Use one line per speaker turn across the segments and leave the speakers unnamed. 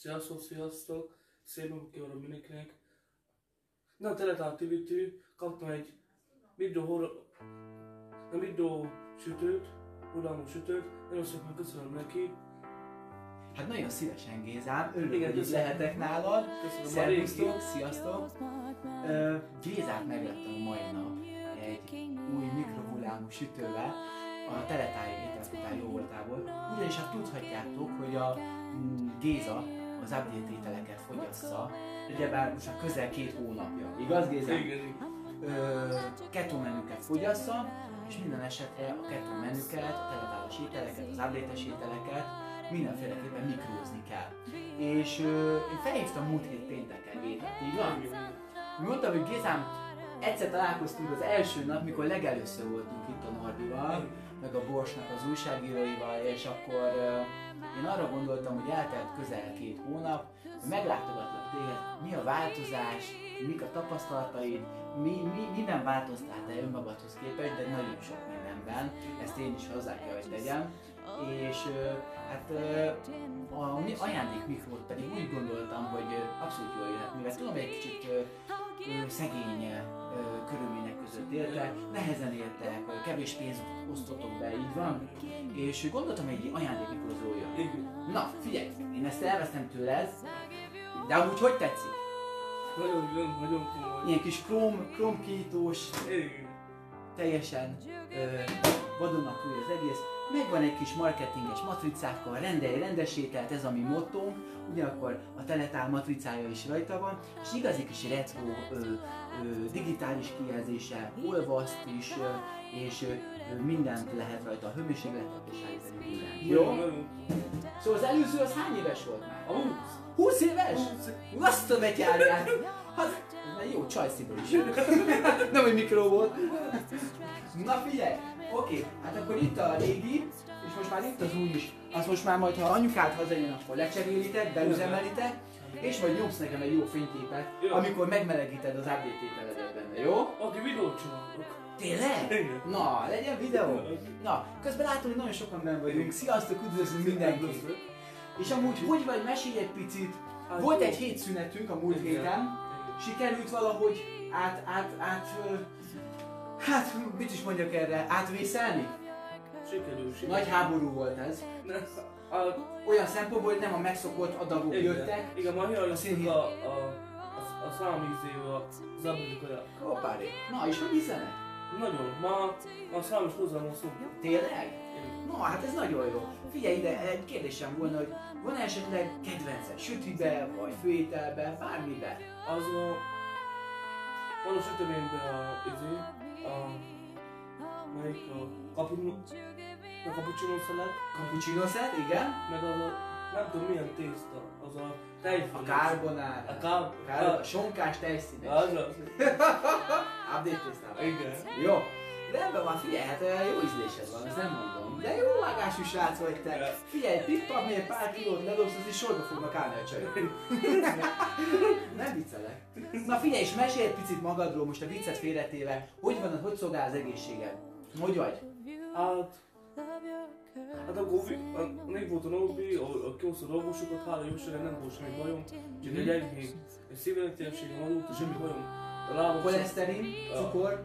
Sziasztok! Szép napot kívánok mindenkinek! Na, a Teletál TV kaptam egy videó sütőt, hullámú sütőt, nagyon szépen köszönöm neki.
Hát nagyon szívesen, Gézám, örülök, hogy itt lehetek nálad. Szervusztok, sziasztok! Gézát megvettem a mai nap egy új mikrohullámú sütővel a Teletáj ételkutár jó voltából. Ugyanis hát tudhatjátok, hogy a Géza az update ételeket fogyassza, ugyebár most már közel 2 hónapja, igaz Géza?
Igen.
Keto menüket fogyassza, és minden esetre a keto menüket, a teletáros ételeket, az update-es ételeket mindenféleképpen mikrózni kell. És én felhívtam múlt hét pénteken Gézát, így van? Mondtam, hogy Gézám, egyszer találkoztunk az első nap, mikor legelőször voltunk itt a Norbival, meg a Borsnak az újságíróival, és akkor én arra gondoltam, hogy eltelt közel 2 hónap, hogy meglátogatlak téged, mi a változás, mik a tapasztalataid, miben változtál te önmagadhoz képest, de nagyon sok mindenben, ezt én is hozzá kell, hogy tegyem. És hát a ajándék mikrót pedig úgy gondoltam, hogy abszolút jól jöhet, mivel tudom, hogy egy kicsit szegény körülmények között éltek, nehezen éltek, kevés pénzt osztottok be, így van? És gondoltam, hogy egy ajándék mikróz jól jön. Na, figyelj, én ezt elvesztem tőled, de amúgy hogy tetszik?
Nagyon komoly.
Ilyen kis kromkítós, teljesen vadonatúj az egész. Megvan egy kis marketinges matricákkal, rendelj rendes ételt, ez a mi mottónk, ugyanakkor a Teletál matricája is rajta van, és igazi kis retro digitális kijelzéssel, olvaszt is, és mindent lehet rajta, a hőmérsékletet és állítani mindent. Jó? Szóval az előző az hány éves volt már? 20 éves? Azt a betyárját! Hát, jó, csajsziből is. Nem, hogy mikró volt. Na figyelj! Oké, hát akkor itt a régi, és most már itt az új is. Azt most már majd, ha anyukád hazajön, akkor lecserélitek, beüzemelitek, és majd nyomsz nekem egy jó fényképet, amikor megmelegíted az update ételedet benne, jó?
Aki videót csinálok.
Tényleg?
Igen.
Na, legyen videó! Na, közben látom, hogy nagyon sokan benne vagyunk. Sziasztok, üdvözlünk mindenkit! És amúgy, hogy vagy, mesélj egy picit. Volt egy hétszünetünk a múlt héten. Sikerült valahogy hát, mit is mondjak erre, átvészelni?
Sikerült.
Nagy háború volt ez. Olyan szempontból, hogy nem a megszokott adagok jöttek.
Igen, ma hiányoztunk a számízével, az abdikaják.
Hoppáré. Na, és hogy ízenek?
Nagyon. Ma a számos hozzámon szoktunk.
Tényleg? No, hát ez nagyon jó. Figyelj ide, egy kérdésem volna, hogy van esetleg kedvenced sütibe, vagy főételbe, bármibe?
Van a süteményben melyik a cappuccino szelet.
Cappuccino szelet, igen.
Meg az a, nem tudom milyen tészta, az a tejfölés.
A carbonara. A sonkás tejszínes.
Az.
Update tésztában.
Igen.
Jó. Rendben van, figyelj, hát jó ízlésed van, ezt nem mondom. De jó vágású srác vagy te. Figyelj, tippap még pár kilót ledobsz, az is sorba fognak állni a csajok. Nem viccelek. Na figyelj, és mesélj egy picit magadról, most a viccet félretéve. Hogy van, hogy szolgál az egészséged? Hogy vagy?
Hát akkor még volt a Norbi, a kiosztó dolgosokat, hála jó Istennek nem volt semmi bajom. Csak egy enyhén szívelégtelenségem van, semmi bajom.
Koleszterin, cukor?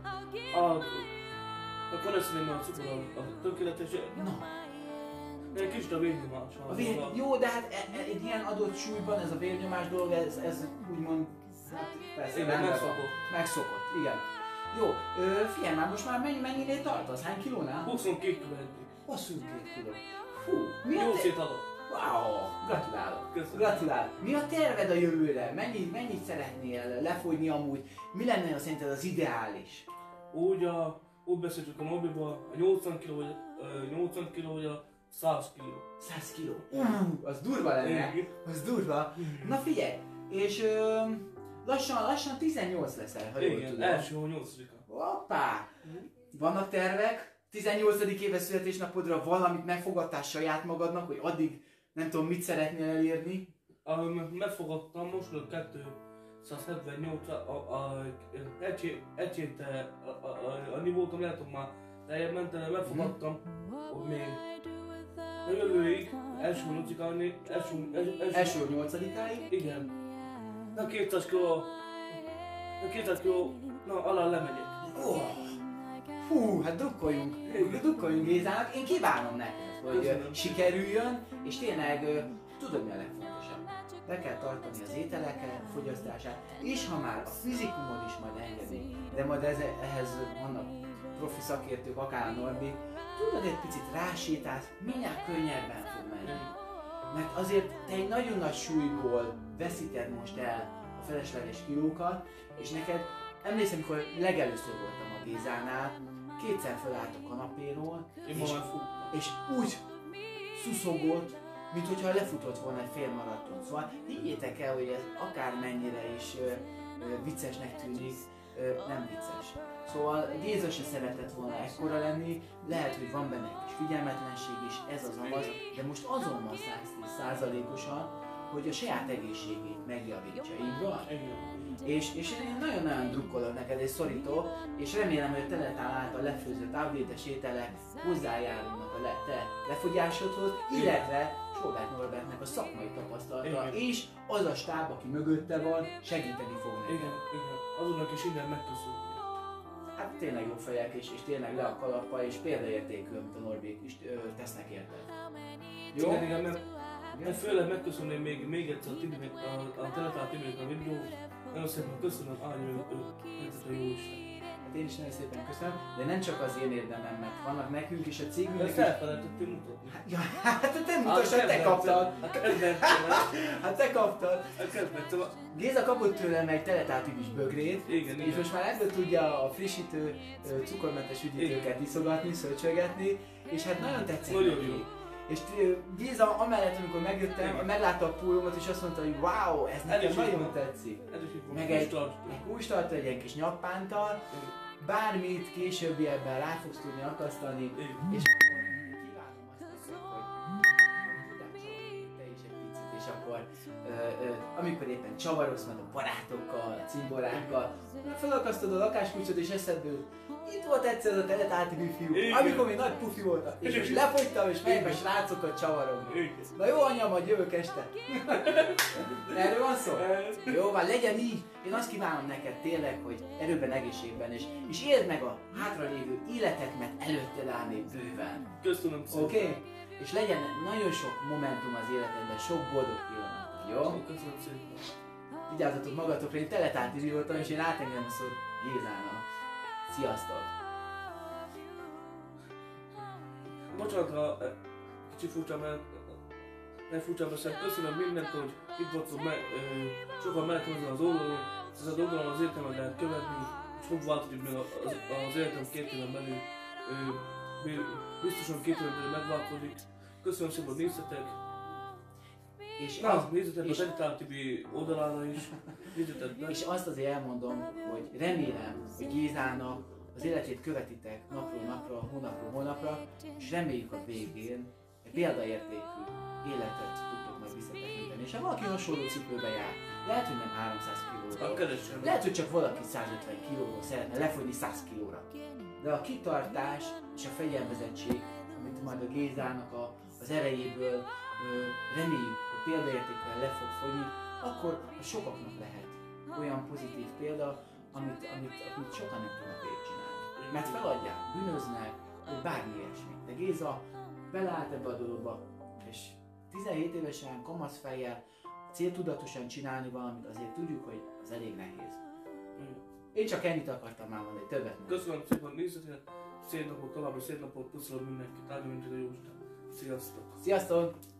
A koleszterin, a cukor a tökéletes.
Na.
Egy kicsit a vérnyomás.
Jó, de hát egy ilyen adott súlyban ez a vérnyomás dolog, ez úgymond, hát persze,
igen,
megszokott, igen. Jó, figyelj már, most már mennyinél tartasz? Hány kilónál?
22 kiló eddig.
22 kiló. Fú,
jó szétadott.
Wow, gratulálok.
Köszönöm.
Gratulálok. Mi a terved a jövőre? Mennyit szeretnél lefogyni amúgy? Mi lenne szerinted az ideális?
Úgy beszéltük a Norbival, a 80 kiló vagy a 100 kiló.
100 kiló? Az durva lenne. Az durva. Na figyelj, és lassan 18 leszel, ha jól tudom.
Első 8-a.
Hoppá! Vannak tervek? 18. éves születésnapodra valamit megfogadtál saját magadnak, hogy addig nem tudom mit szeretnél elérni?
Megfogadtam most a 278 egy héttel annyi voltam, lehet, hogy már lejjebb mentem, megfogadtam, hogy még A jövőig, első
8-áig.
igen. Na 200 kiló, alá lemegyek.
Hú, hát drukkoljunk Gézának, én kívánom neked, hogy sikerüljön, és tényleg tudod mi a legfontosabb. Be kell tartani az ételeket, fogyasztását, és ha már a fizikumod is majd engedi, de majd ehhez vannak profi szakértők, akár a Norbi, tudod egy picit rásétálsz, mindjárt könnyebben fog menni. Mert azért te egy nagyon nagy súlyból veszíted most el a felesleges kilókat, és neked, emlékszem, amikor legelőször voltam a Gézánál, kétszer felállt a kanapéról, és úgy szuszogott, mint hogyha lefutott volna egy fél maraton. Szóval higgyétek el, hogy ez akármennyire is viccesnek tűnik, nem vicces. Szóval Géza se szeretett volna ekkora lenni, lehet, hogy van benne egy kis figyelmetlenség is, ez az amaz, de most azonnal 110%-osan, hogy a saját egészségét megjavítsa, így van? És én nagyon-nagyon drukkolok neked és szorító, és remélem, hogy a Teletál által lefőzött update-es ételek hozzájárulnak a te lefogyásodhoz, illetve Sobert Norbertnek a szakmai tapasztalata, és az a stáb, aki mögötte van, segíteni fog neked.
Igen. Azonnak is innen megköszönöm.
Hát tényleg jó fejek, és tényleg le a kalappal, és példaértékű, amit a Norbék is tesznek érted. Jó?
Igen, mert főleg megköszönném még egyszer a Teletál Tibinek a videót. Nagyon szépen köszönöm, Ányi, hogy jó Isten.
Hát én is nagyon szépen köszönöm, de nem csak az én érdemem, mert vannak nekünk is, a cégünknek
is. Ezt elfelejtettél mutatni.
Hát te mutassad, te kaptad. Hát te kaptad. Géza kapott tőlem egy Teletál Tibis bögrét, és most már ebből tudja a frissítő, cukormentes üdítőket iszogatni, szöcsögetni, és hát nagyon tetszik neki. És Géza amellett, amikor megjöttem, meglátta a pólómat, és azt mondta, hogy wow, ez nekem nagyon tetszik. Meg egy kulcstartó, egy ilyen kis nyappántal, bármit későbbiekben rá fogsz tudni akasztani, és kívánom azt neked, hogy te is egy picit, és akkor amikor éppen csavarogsz majd a barátokkal, a cimborákkal, felakasztod a lakáskulcsot és eszedbe jut. Itt volt egyszer ez a Teletál Tibi fiú, amikor még nagy pufi voltam, és most lefogytam és megyek a srácokat csavarogni. Na jó anya, majd jövök este. Erről van szó? Jó, van, legyen így. Én azt kívánom neked tényleg, hogy erőben, egészségben, és éld meg a hátralévő életet, mert előtted áll még bőven.
Köszönöm szépen.
Oké? És legyen nagyon sok momentum az életedben, sok boldog pillanat. Jó?
Köszönöm szépen.
Vigyázzatok magatokra, én Teletál Tibi voltam, és én átengedem a szót Gézának. Sziasztok!
Bocsánat, ha kicsi furcsa, mert furcsa beszél. Köszönöm mindent, hogy itt voltunk, sokan mellettem ezen az oldalon. Ez az oldalon az értelmet lehet követni, és fog változik meg az életem 2 éven belül. Biztosan 2 éven belül megváltozik. Köszönöm szépen, hogy néztetek.
És
nézzetek a Teletál Tibi oldalára is.
És azt azért elmondom, hogy remélem, hogy Gézának az életét követitek napról napra, hónapról hónapra, és reméljük a végén egy példaértékű életet tudtok majd visszatekinteni. És ha valaki hasonló cipőbe jár, lehet, hogy nem 300 kilóra, lehet, hogy csak valaki 150 kilóról szeretne lefogyni 100 kilóra. De a kitartás és a fegyelmezettség, amit majd a Gézának az erejéből reméljük, hogy példaértékűen le fog fogyni, akkor a sokaknak lehet olyan pozitív példa, amit sokan nem tudnak végigcsinálni. Mert feladják, bűnöznek, vagy bármi ilyesmi. De Géza beleállt ebbe a dologba, és 17 évesen, kamasz fejjel, céltudatosan csinálni valamit, azért tudjuk, hogy az elég nehéz. Én csak ennyit akartam már mondani, többet nem.
Köszönöm szépen, hogy néztetek, szép napot, további szép napot, puszolom mindenkit, áldjon minket a Jóisten. Sziasztok!
Sziasztok!